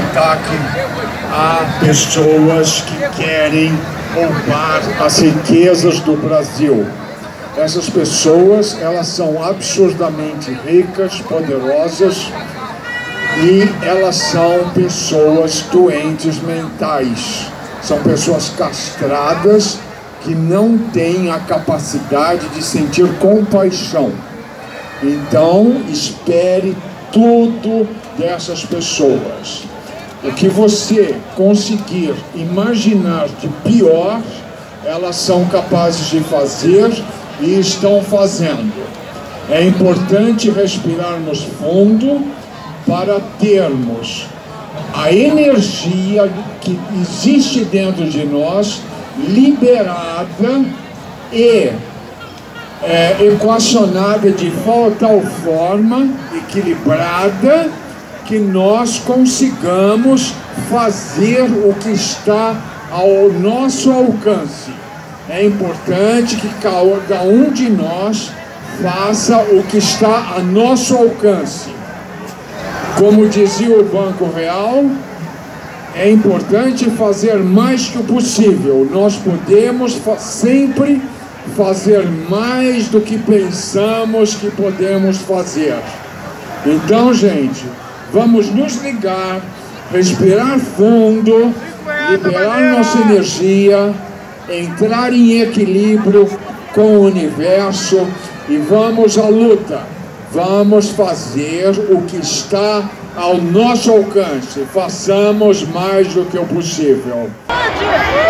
ataque a pessoas que querem roubar as riquezas do Brasil. Essas pessoas, elas são absurdamente ricas, poderosas, e elas são pessoas doentes mentais. São pessoas castradas que não têm a capacidade de sentir compaixão. Então, espere tudo dessas pessoas. O que você conseguir imaginar de pior, elas são capazes de fazer e estão fazendo. É importante respirarmos fundo para termos a energia que existe dentro de nós liberada e equacionada de tal forma, equilibrada, que nós consigamos fazer o que está ao nosso alcance. É importante que cada um de nós faça o que está a nosso alcance. Como dizia o Banco Real, é importante fazer mais que o possível. Nós podemos sempre fazer mais do que pensamos que podemos fazer. Então, gente, vamos nos ligar, respirar fundo, liberar nossa energia, entrar em equilíbrio com o universo e vamos à luta. Vamos fazer o que está ao nosso alcance. Façamos mais do que o possível.